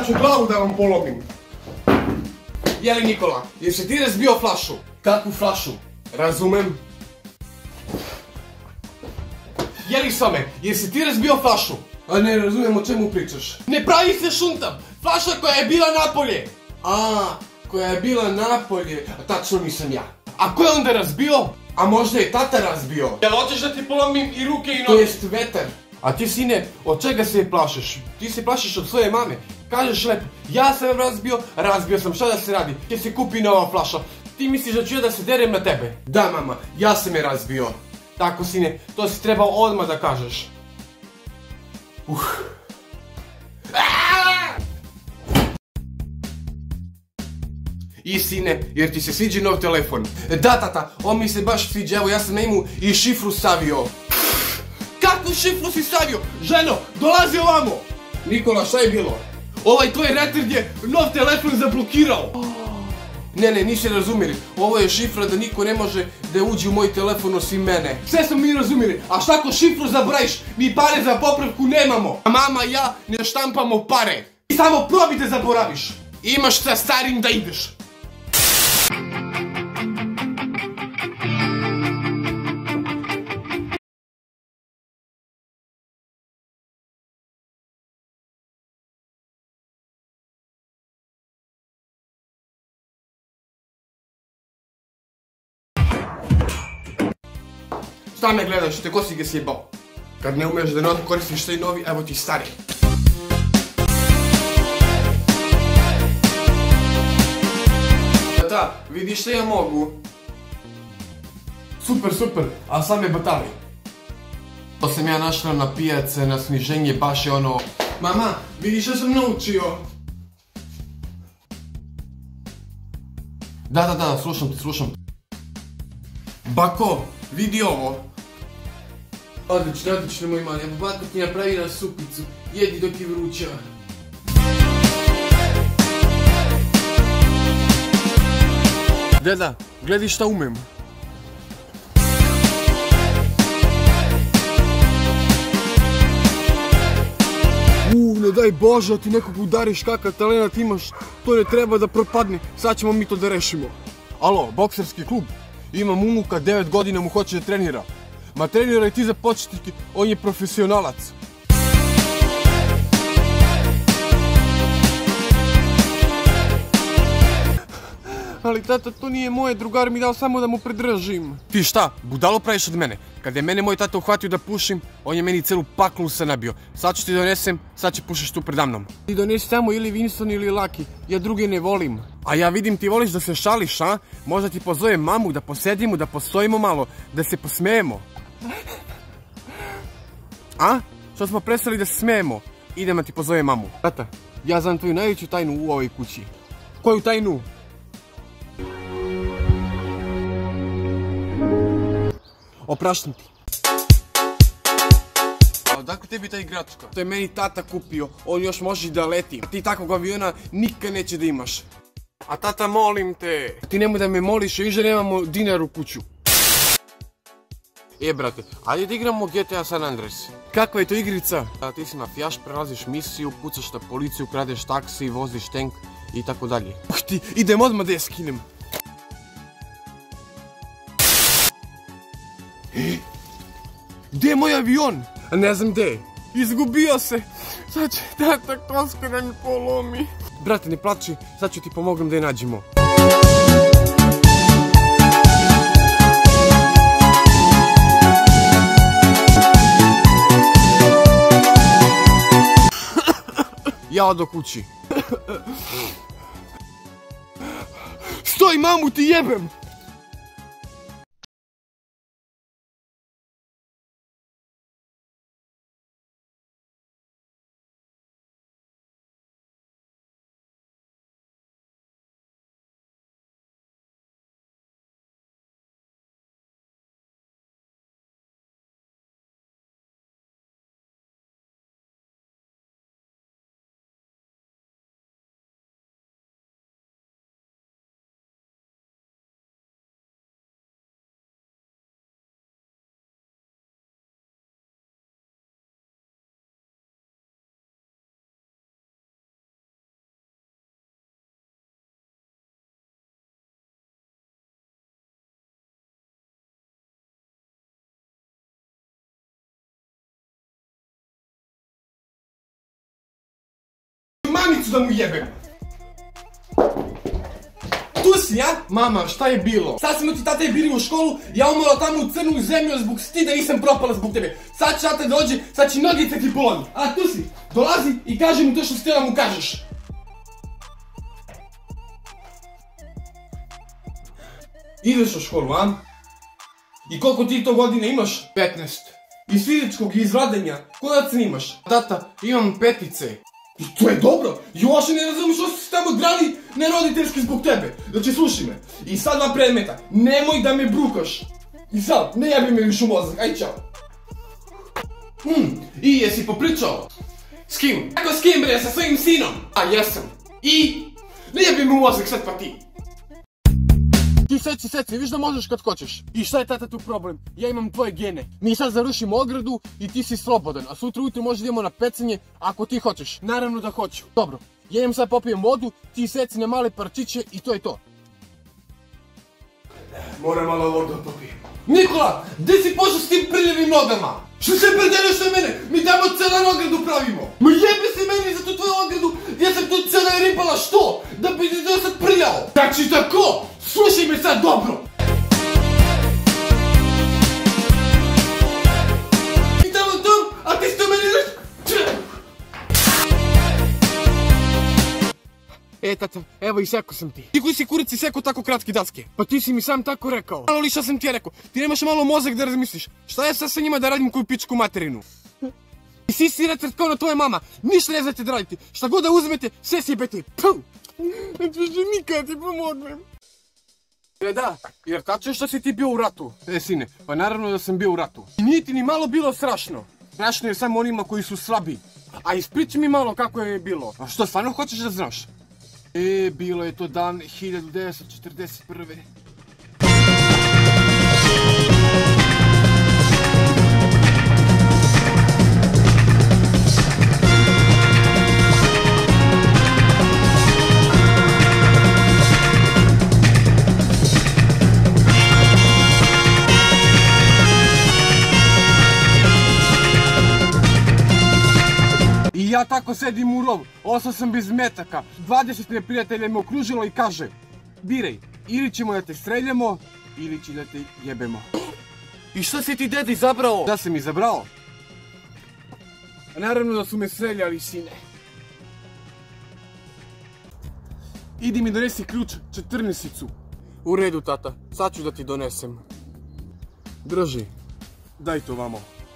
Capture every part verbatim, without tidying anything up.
Sad ću glavu da vam polomim. Jeli Nikola, jesi ti razbio flašu? Kakvu flašu? Razumem. Jeli Some, jesi ti razbio flašu? A ne razumem o čemu pričaš. Ne pravi se šuntam! Flaša koja je bila napolje! A, koja je bila napolje, a tačno nisam ja. A ko je onda razbio? A možda je tata razbio. Jel hoćeš da ti polomim i ruke i noge? To jest vetar. A ti sine, od čega se plašiš? Ti se plašiš od svoje mame. Kažeš lepo, ja sam razbio, razbio sam, šta da se radi? Ti si kupi nova flaša. Ti misliš da ću ja da se derem na tebe? Da mama, ja sam je razbio. Tako sine, to si trebao odmah da kažeš. Uh. I sine, jer ti se sviđa nov telefon. Da tata, on mi se baš sviđa, evo ja sam na imu i šifru stavio. Kakvu šifru si stavio? Ženo, dolazi ovamo! Nikola, šta je bilo? Ovaj tvoj retard je nov telefon zablokirao. Ne, ne, nisi razumjeli. Ovo je šifra da niko ne može da uđe u moj telefon osim mene. Sve smo mi razumjeli, a šta ako šifru zabrajiš? Mi pare za popravku nemamo. A mama i ja ne štampamo pare. Ti samo probi da zaboraviš. Imaš sa starim da ideš. Šta me gledaš, te ko si ga sjebao? Kad ne umeš da koristiš taj novi, evo ti stari. Tata, vidiš šta ja mogu? Super, super, a sam je batali. To sam ja našla na pijace, na sniženje, baš je ono... Mama, vidiš šta sam naučio? Da, da, da, slušam te, slušam te. Bako, vidi ovo. Odlično, odlično moj mali, evo bako ti napravi na supicu, jedi dok je vruća. Deda, gledaj šta umem. Uuu, ne daj Bože, ti nekog udariš, kakav talent imaš, to ne treba da propadne, sad ćemo mi to da rešimo. Alo, bokserski klub, imam unuka, devet godina mu hoće da trenira. Ma treniraj ti za početnike, on je profesionalac. Ali tata, to nije moje, drugar mi dao samo da mu pridržim. Ti šta, budalo praviš od mene? Kada je mene moj tata uhvatio da pušim, on je meni celu paklu se nabio. Sad ću ti donesem, sad će pušiš tu predamnom. Ti donesi samo ili Winston ili Lucky, ja druge ne volim. A ja vidim ti voliš da se šališ, a? Možda ti pozovem mamu da posedimo, da postojimo malo, da se posmejemo. A? Što smo prestali da se smejemo? Idem da ti pozovem mamu. Tata, ja znam tvoju najveću tajnu u ovoj kući. Koju tajnu? Opraštam ti. A odakle tebi ta igračka? To je meni tata kupio, on još može da leti. Ti takvog aviona nikad neće da imaš. A tata, molim te. Ti nemoj da me moliš, jer više nemamo dinar u kuću. E brate, ajde da igramo G T A San Andreas. Kakva je to igrica? A, ti si mafijaš, prelaziš misiju, pucaš na policiju, kradeš taksi, voziš tank i tako dalje. Uh ti, idem odmah da je skinem. Gdje je moj avion? Ne znam gdje je. Izgubio se. Sad će tata koska da mi polomi. Brate, ne plači, sad ću ti pomognem da je nađemo. Ja odo kući. Stoj, mamu ti jebem! majicu da mu jebem. Tu si, ja? Mama, šta je bilo? Sad smo ti tate bili u školu, ja umrla tamo u crnu zemlju zbog stida nisam propala zbog tebe. Sad će tate dođe, sad će nogice ti poloni. A tu si, dolazi i kaži mu to što htjela mu kažeš. Ideš u školu, a? I koliko ti to godine imaš? petnaest. Iz fizičkog i iz vladanja, koja ocen imaš? Tata, imam petice. I to je dobro, još ne razumiš što su se tamo drali neroditeljski zbog tebe. Znači slušaj me, i sad dva predmeta, nemoj da me brukaš. I sad, ne jebi me više u mozak, aj čao. Hmm, i jesi popričao? S kim? Kako s kim bre, sa svojim sinom? A jesam. I? Ne jebi me u mozak sad pa ti. Ti seci, seci, viš da možeš kad hoćeš. I šta je tata tu problem? Ja imam tvoje gene. Mi sad zarušimo ogradu i ti si slobodan. A sutra ujutro možda idemo na pecanje ako ti hoćeš. Naravno da hoću. Dobro, ja idem sad popijem vodu, ti seci na male parčiće i to je to. Moram malo vodu da popijem. Nikola, gdje si pošao s tim prljavim nogama? Što se predeleš na mene? Mi tamo celan ogradu pravimo. Ma jebe se meni za tu tvoju ogradu. Ja sam tu cela ribala što? Da bi ti to sad prljao. Znači tako, slušaj me sad dobro. I tamo tom, a ti si to meni znaš. E tata, evo i seko sam ti. Ti koji si kurac i seko tako kratke daske? Pa ti si mi sam tako rekao. Malo li šta sam ti ja rekao? Ti nemaš malo mozak da razmisliš. Šta je sad sa njima da radim koju pičku materinu? I si si retard kao na tvoja mama. Ništa ne znate da raditi. Šta god da uzmete, sve si jebete. Puh! Neću nikada ti pomognem. E da, jer tačno je što si ti bio u ratu. E sine, pa naravno da sam bio u ratu. I nije ti ni malo bilo strašno. Strašno je samo onima koji su slabi. A ispriči mi malo kako je bilo. A što, stvarno hoćeš da znaš? E, bilo je to dan hiljadu devetsto četrdeset prve. I ja tako sedim u rovu, ostao sam bez metaka, dvadeset neprijatelja me okružilo i kaže: biraj, ili ćemo da te streljamo, ili će da te jebemo. I što si ti dede izabrao? Da sam izabrao? A naravno da su me streljali, sine. Idi mi donesi ključ četrnesicu. U redu, tata, sad ću da ti donesem. Drži, daj to vamo.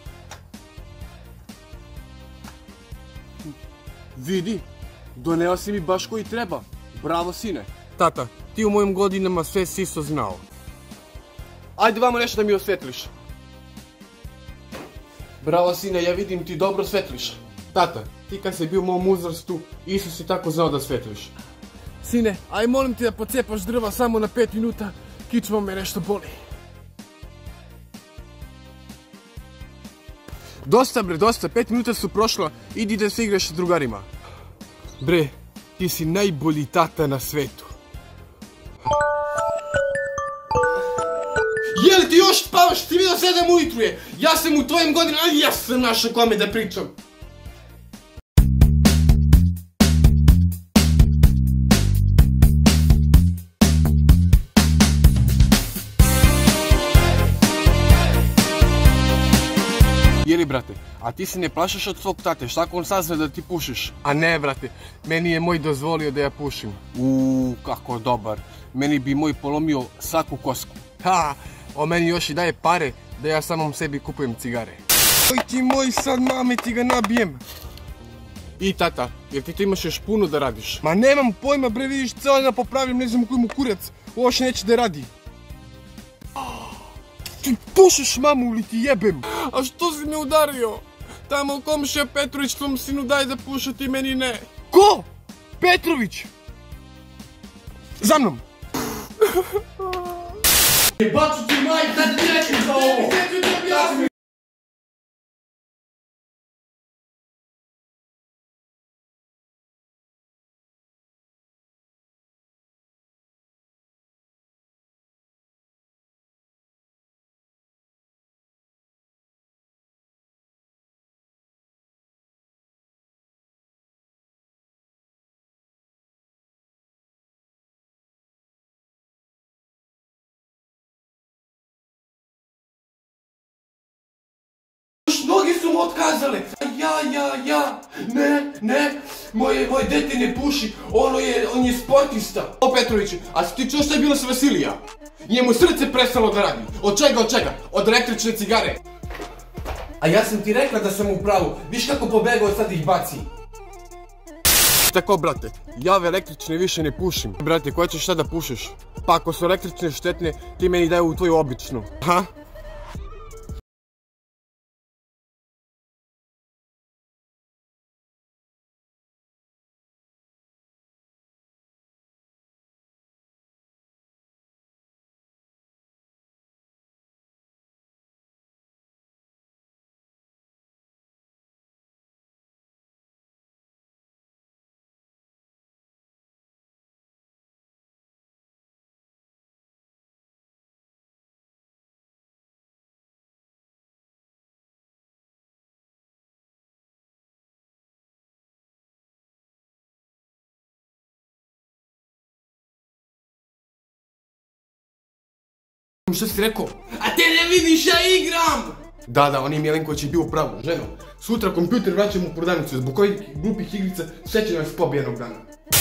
Vidi, doneo si mi baš koji treba. Bravo, sine. Tata, ti u mojim godinama sve si isto znao. Ajde vamo nešto da mi osvetliš. Bravo, sine, ja vidim ti dobro svetliš. Tata, ti kad si bio u mom uzrastu, isto si tako znao da svetliš. Sine, aj molim ti da pocepaš drva samo na pet minuta, kičma me nešto boli. Dosta bre, dosta, pet minuta su prošla, idi da se igraš s drugarima. Bre, ti si najbolji tata na svetu. Jeli ti još spavaš, ti vidio sedam ujutru je. Ja sam u tvojim godinama, ali ja sam našao kome da pričam. Jeli brate, a ti se ne plašaš od svog tate, šta ako on sazna da ti pušiš? A ne brate, meni je moj dozvolio da ja pušim. Uuu, kako dobar, meni bi moj polomio svaku kosku. Ha, on meni još i daje pare da ja samom sebi kupujem cigare. Oj ti moj, sad mame ti ga nabijem. I tata, jer ti to imaš još puno da radiš? Ma nemam pojma bre, vidiš, cijelo da popravim, ne znam koji mu kurac, ovo još neće da radi. Ti pušiš mamu ili ti jebem? A što si me udario? Tamo komšija Petrović tvom sinu daje da puša, ti meni ne. Ko? Petrović? Za mnom! Jebaču ti majka, da ti nećem za ovo! noge su mu otkazale. Ja, ja, ja, ne, ne, moje, moje dete ne puši, ono je, on je sportista. O Petroviću, a ti čuo šta je bilo sa Vasilija? Njemu srce prestalo da radi. Od čega, od čega? Od električne cigare. A ja sam ti rekla da sam u pravu, viš kako pobegao sad ih baci. Tako, brate, ja ove električne više ne pušim. Brate, koja ćeš šta da pušiš? Pa ako su električne štetne, ti meni daju u tvoju običnu. Ha? Šta si rekao? A te ne vidiš, ja igram! Da, da, on je Milenković je bio u pravu, ženo. Sutra kompjuter vraćamo u prodavnicu, zbog kojih glupih igrica sve će nas pobije jednog dana.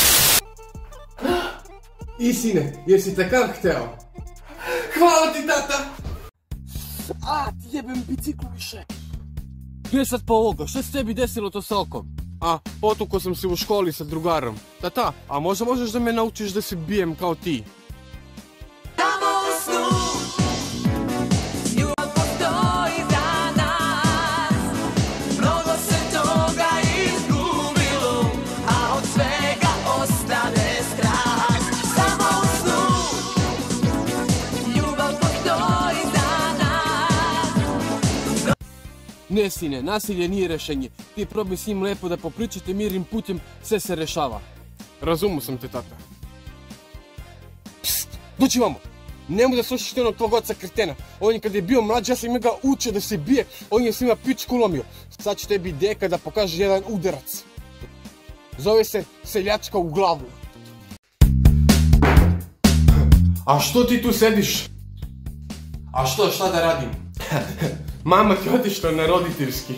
I sine, jesi takav hteo? Hvala ti, tata! A, ti jebem biciklu više. Gdje sad pa ovoga, šta se tebi desilo to sa okom? A, potukao sam se u školi sa drugarom. Tata, a možda možeš da me naučiš da se bijem kao ti? Ne sine, nasilje nije rešenje. Ti probaj s njim lepo da popričate mirnim putem, sve se rešava. Razumu sam te, tata. Psst, dođi vamo. Nemoj da slušaš onog tvog oca kretena. On je kad je bio mlađi, ja sam njega učio da se bije, on je svima pičku lomio. Sad će tebi deka da pokaže jedan udarac. Zove se seljačka u glavu. A što ti tu sediš? A što, šta da radim? Mama ti otišla na roditeljski.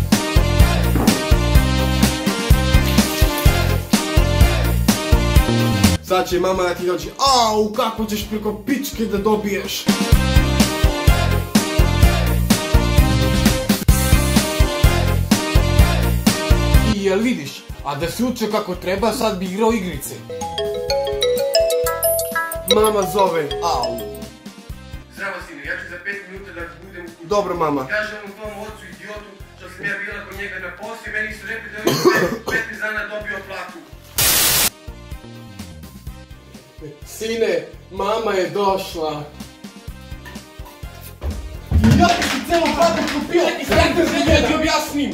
Sad će mama da ti dođe. Au, kako ćeš preko pičke da dobiješ? I jel vidiš, a da si učio kako treba, sad bi igrao igrice. Mama zove, au. Zdravo sine, ja ću za pet minuta da budem u kući. Dobro mama. Kažem u tom ocu idiotu što sam ja bila kod njega na poslu i meni su rekli da je petnaest dana dobio platu. Sine, mama je došla. Ja ti si celo platu kupio i sad te želje da ti objasnim.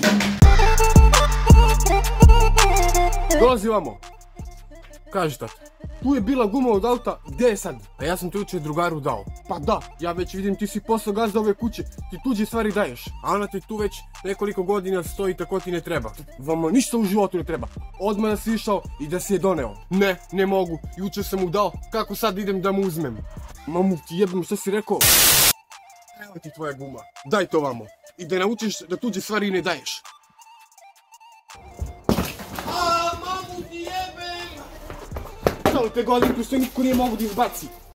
Dolazi vamo. Kaži tata. Tu je bila guma od auta, gdje je sad? A ja sam to jučer drugaru dao. Pa da, ja već vidim ti si postao gazda ove kuće, ti tuđe stvari daješ. A ona ti tu već nekoliko godina stoji tako ti ne treba. Vama ništa u životu ne treba. Odmah da si išao i da si je doneo. Ne, ne mogu, jučer sam mu dao, kako sad idem da mu uzmem? Mamu ti jebem, što si rekao? Evo ti tvoja guma, daj to vamo. I da naučiš da tuđe stvari ne daješ. Te godinku što niko nije mogu da izbaci.